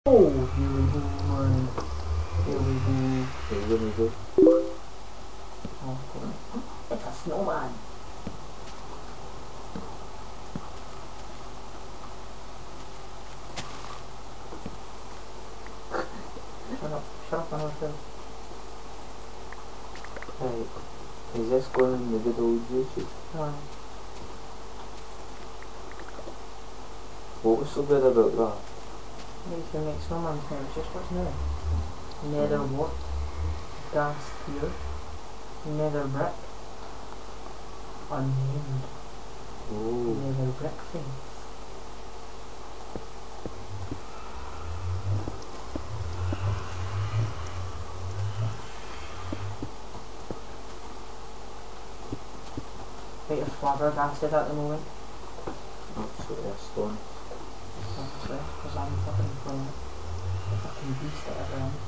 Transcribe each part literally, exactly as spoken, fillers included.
Oh, here we go, man. Here we go. Here we go. Oh, God. It's a snowman. Shut up. Shut up, man. Hey, is this going in the good old YouTube? No. What was so good about that? You can make snowman's name. It's just what's new. Nether what? Gas here. Nether brick. Unnamed. Oh. Nether brick thing. Bit of flabbergasted at the moment. Absolutely astonished. Obviously, because I'm fucking playing the fucking beast at every end.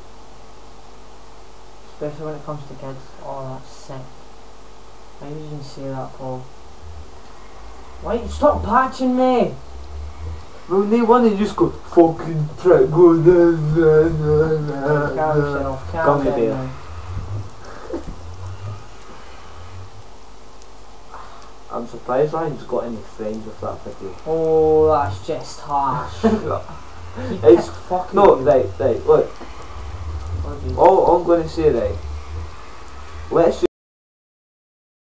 Especially when it comes to kids. Oh, that's sick. I usually say that, Paul. Why? Stop patching me! Well, they want to just go fucking prick, go na na na na. Calm yourself, calm Gummy down bear. now. I'm surprised Ryan's got any friends with that video. Oh, that's just harsh. It's fucking no, you. right, right, look. Oh, Jesus. All, all I'm going to say, right, let's